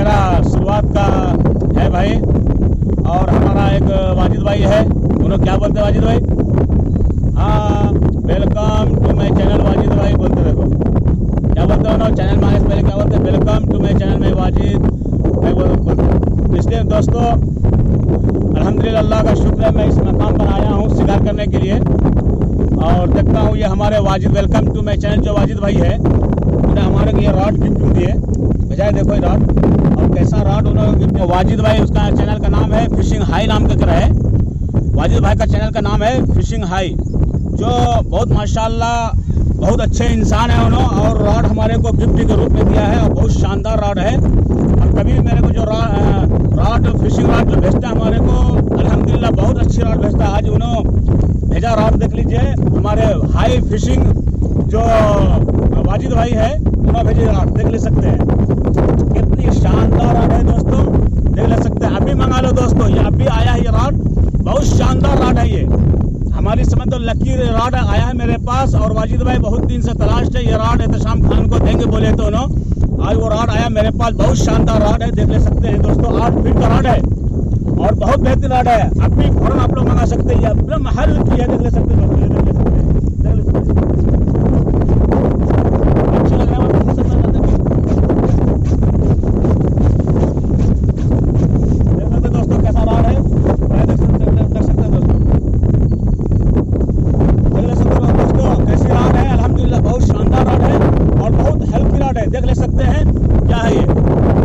मेरा शुरुआत का है भाई। और हमारा एक वाजिद भाई है, उन्होंने क्या बोलते हैं वाजिद भाई? हाँ, welcome to my channel Wajid भाई बोलते। देखो क्या बोलते हैं उन्होंने चैनल में आने से पहले क्या बोलते हैं? वेलकम टू माई चैनल में वाजिद भाई बोलते। इसलिए दोस्तों अल्हम्दुलिल्लाह अल्लाह का शुक्र है, मैं इस मकाम पर आया हूँ शिकार करने के लिए। और देखता हूँ ये हमारे Wajid, welcome to my channel जो वाजिद भाई है, उन्होंने हमारे को ये रॉड गिफ्ट दिए। बजाय देखो ये रॉड, और कैसा रॉड उन्होंने गिफ्ट। वाजिद भाई, उसका चैनल का नाम है फिशिंग हाई नाम का है। वाजिद भाई का चैनल का नाम है फिशिंग हाई, जो बहुत माशाल्लाह बहुत अच्छे इंसान है उन्होंने। और रॉड हमारे को गिफ्ट के रूप में दिया है, और बहुत शानदार रॉड है। और कभी मेरे को जो रॉड फिशिंग रॉड जो भेजता है हमारे को, अल्हम्दुलिल्लाह बहुत अच्छी रॉड भेजता है। आज उन्होंने भेजा रॉड, देख लीजिए हमारे हाई फिशिंग जो वाजिद भाई है उन्होंने भेजे रॉड, देख ले सकते हैं कितनी शानदार रॉड है दोस्तों, देख ले सकते हैं। अभी मंगा लो दोस्तों, ये अभी आया है ये रॉड, बहुत शानदार रॉड है ये। हमारी समझ तो लकी रॉड आया है मेरे पास, और वाजिद भाई बहुत दिन से तलाश है ये रॉड, एहतेशाम खान को देंगे बोले तो उन्होंने। आज वो रॉड आया मेरे पास, बहुत शानदार रॉड है, देख ले सकते हैं दोस्तों। 8 फीट का रॉड है और बहुत बेहतरीन रॉड है। अभी फौरन आप लोग मंगा सकते हैं, एकदम हल्की है, देख ले सकते हैं दोस्तों, देख ले सकते हैं, देख ले सकते हैं। अच्छा लग रहा है देख सकते दोस्तों कैसा रॉड है, देख सकते हैं दोस्तों, देख ले सकते हो दोस्तों कैसी रॉड है। अल्हम्दुलिल्लाह बहुत शानदार रॉड है और बहुत हल्की रॉड है, देख ले सकते हैं। क्या है ये?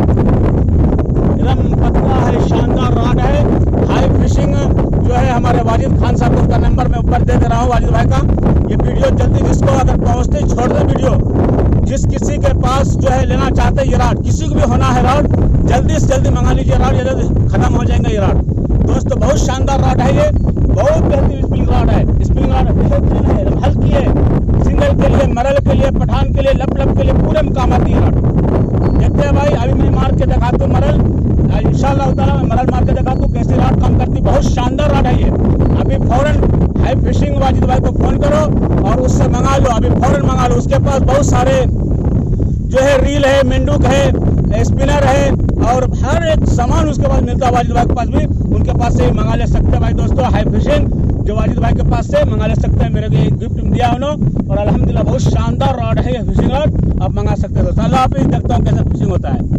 एकदम पतला है, शानदार रॉड है। हाई फिशिंग जो है हमारे वाजिद खान साहब को, उसका नंबर मैं ऊपर दे रहा हूँ वाजिद भाई का। ये वीडियो जल्दी जिसको अगर पहुँचते छोड़ दे वीडियो, जिस किसी के पास जो है लेना चाहते हैं ये रॉड, किसी को भी होना है रॉड, जल्दी से जल्दी मंगा लीजिए रॉड, जल्दी खत्म हो जाएंगे ये रॉड दोस्तों। बहुत शानदार रॉड है ये, बहुत बेहतरीन स्प्रिंग रॉड है। स्प्रिंग रॉड बेहतरीन है, हल्की है, सिंगल के लिए, मरल के लिए, पठान के लिए, लप के लिए पूरे में काम आती है रॉड। देखते हैं भाई, अभी मैं मार के दिखाता हूँ मरल, इंशाल्लाह ताला मैं मरल मार के दिखाता हूँ कैसे रॉड काम करती। बहुत शानदार रॉड है ये। अभी फौरन हाई फिशिंग वाजिद भाई को फोन करो और उससे मंगा लो, अभी फौरन मंगा लो। उसके पास बहुत सारे जो है रील है, मेंडुक है, स्पिनर है, और हर एक सामान उसके पास मिलता है वाजिद भाई के पास भी। उनके पास से मंगा ले सकते हैं भाई दोस्तों। हाई फिशिंग जो वाजिद भाई के पास से मंगा ले सकते हैं, मेरे को एक गिफ्ट दिया उन्होंने, और अल्हम्दुलिल्लाह बहुत शानदार रॉड है ये फिशिंग रॉड, आप मंगा सकते हैं दोस्तों। अल्लाह हाफिज़, देखता हूँ कैसा फिशिंग होता है।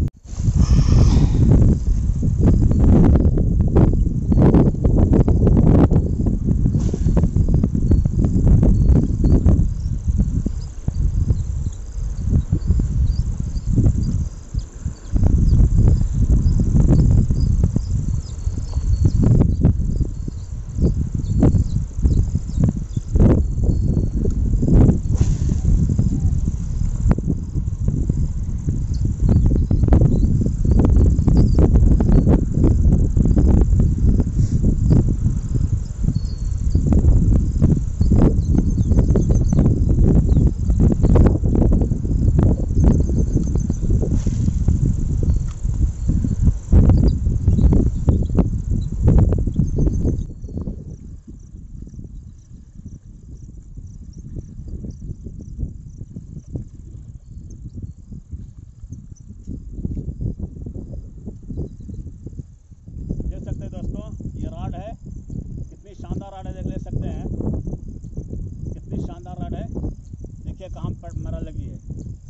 कहाँ पर मरल लगी है,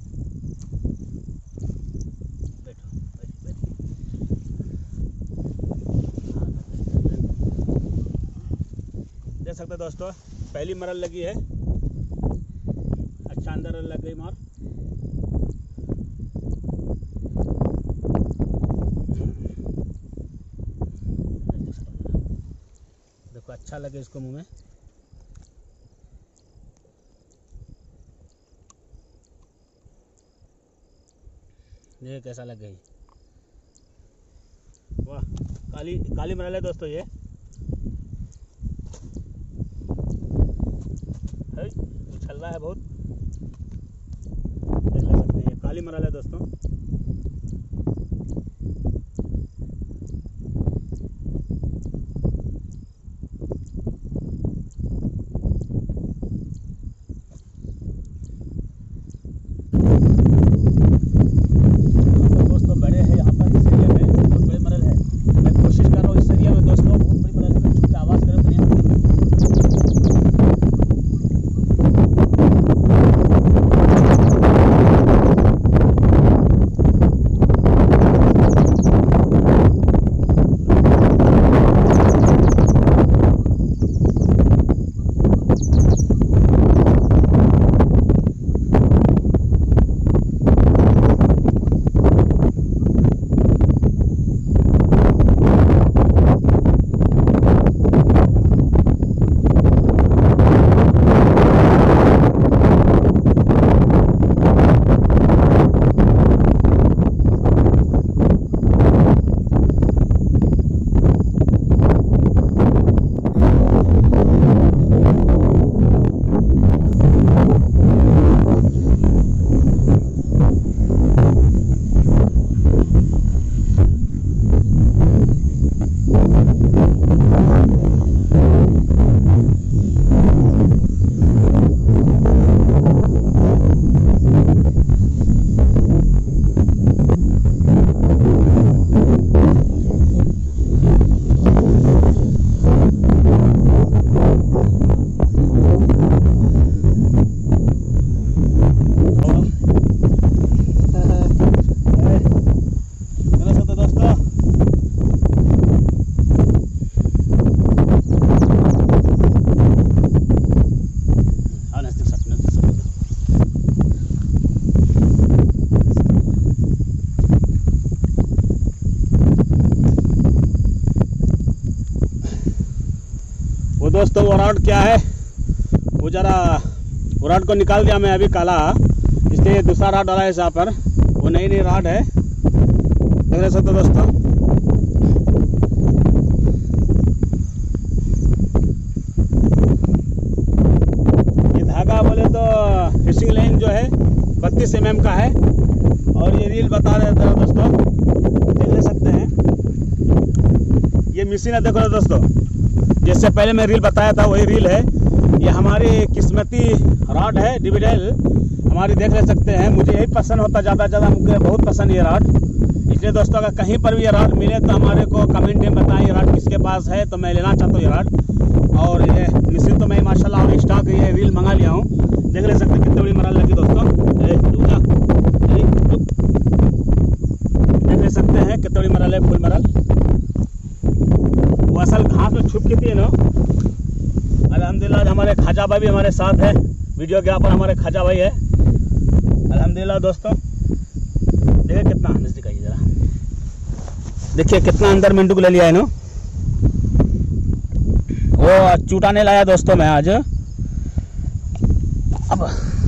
देख सकते हैं दोस्तों, पहली मरल लगी है, अच्छा अंदर लग गई मार। देखो अच्छा लगे इसको मुंह में। ये कैसा लग गई, वाह, काली काली मरल है दोस्तों, ये उछल रहा है बहुत, देख ले सकते हैं, ये काली मरल है दोस्तों। दोस्तों बड़े हैं यहाँ पर, दोस्तों वो रॉड क्या है, वो जरा वो रॉड को निकाल दिया मैं अभी काला, इसलिए दूसरा रॉड डाला है यहाँ पर। वो नई नई रॉड है, देख रहे सकते दोस्तों। ये धागा बोले तो फिशिंग लाइन जो है 32 mm का है, और ये रील बता रहे थे दोस्तों, देख ले सकते हैं। ये मशीन है, देखो दोस्तों, जैसे पहले मैं रील बताया था वही रील है। ये हमारी किस्मती रॉड है, डिविडेल हमारी, देख ले सकते हैं। मुझे यही पसंद होता, ज़्यादा मुझे बहुत पसंद ये रॉड। इसलिए दोस्तों अगर कहीं पर भी ये रॉड मिले तो हमारे को कमेंट में बताएं ये रॉड किसके पास है, तो मैं लेना चाहता हूँ ये रॉड। और ये मशीन तो मैं माशाल्लाह और स्टॉक ये रील मंगा लिया हूँ, देख ले सकते हैं कितनी बड़ी मरल लगी दोस्तों। देख ले सकते हैं कितनी बड़ी मरल है, फुल मरल। वो असल घास में छुप की थी ना। अल्हम्दुलिल्लाह हमारे खाजा भाई भी हमारे साथ है, वीडियो के पर हमारे खाजा भाई है। अल्हम्दुलिल्लाह दोस्तों, देखिए कितना नजदीक आइए जरा, देखिए कितना अंदर मिंटू को ले लिया है ना। वो चूटा नहीं लाया दोस्तों मैं आज। अब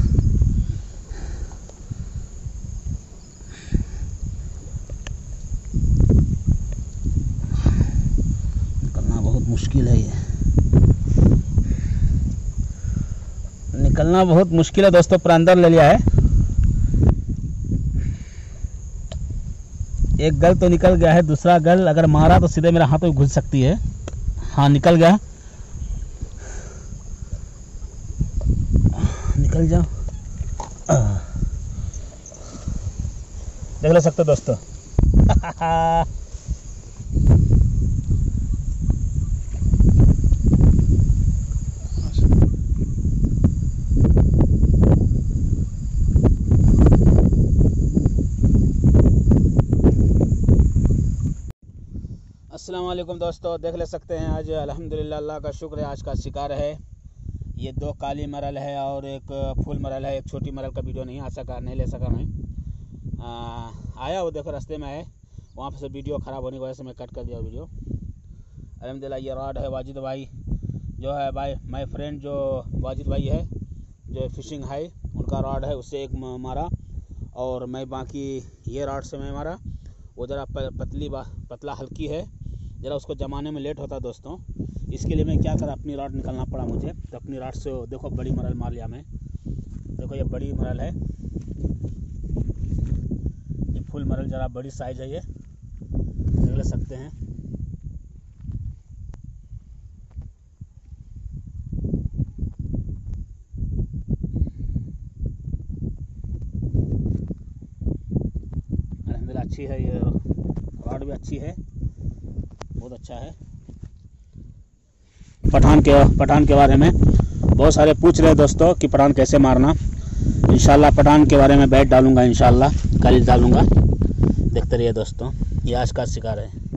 निकलना बहुत मुश्किल है, ये निकलना बहुत मुश्किल है दोस्तों, पर अंदर ले लिया है। एक गल तो निकल गया है, दूसरा गल अगर मारा तो सीधे मेरा हाथ में घुस सकती है। हाँ निकल गया, निकल जाओ, देख ले सकते दोस्तों। अस्सलाम वालेकुम दोस्तों, देख ले सकते हैं आज अल्हम्दुलिल्लाह अल्लाह का शुक्र है, आज का शिकार है ये 2 काली मरल है और एक फुल मरल है। एक छोटी मरल का वीडियो नहीं नहीं ले सका मैं। आया वो देखो रास्ते में आए, वहाँ से वीडियो ख़राब होने की वजह से मैं कट कर दिया वीडियो। अल्हम्दुलिल्लाह ये रॉड है वाजिद भाई जो है, भाई माय फ्रेंड जो वाजिद भाई है जो फिशिंग है, उनका रॉड है, उससे एक मारा। और मैं बाकी ये रॉड से मैं मारा। वो ज़रा पतला हल्की है, ज़रा उसको जमाने में लेट होता है दोस्तों। इसके लिए मैं क्या करा, अपनी रॉड निकालना पड़ा मुझे। तो अपनी रॉड से देखो बड़ी मरल मार लिया मैं। देखो ये बड़ी मरल है, ये फुल मरल ज़रा बड़ी साइज है, ये देख ले सकते हैं। अल्हम्दुलिल्लाह अच्छी है, ये रॉड भी अच्छी है, बहुत अच्छा है। पठान के बारे में बहुत सारे पूछ रहे दोस्तों कि पठान कैसे मारना। इंशाल्लाह पठान के बारे में बैठ डालूंगा, इंशाल्लाह कल डालूंगा। देखते रहिए दोस्तों, ये आज का शिकार है।